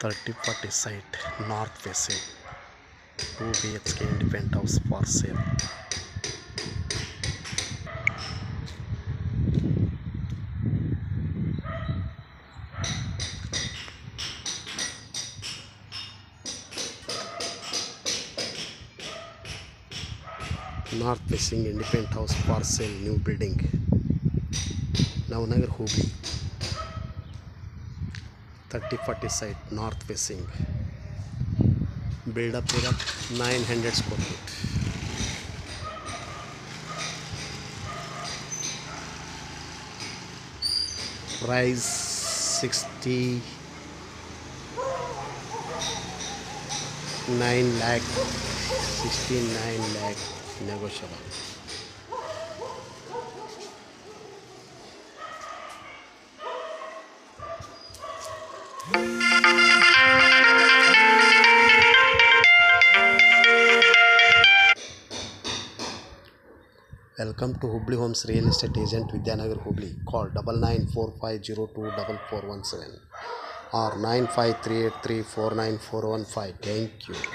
30-40 site, north facing, 2 BHK independent house for sale. North facing independent house for sale, new building, Navanagra, Hubballi. 30-40 site, north facing, build up area 900 square feet. Price 69 lakh, 69 lakh negotiable. Welcome to Hubballi Homes Real Estate Agent Vidyanagar, Hubballi. Call 9945024417 or 95383494115. Thank you.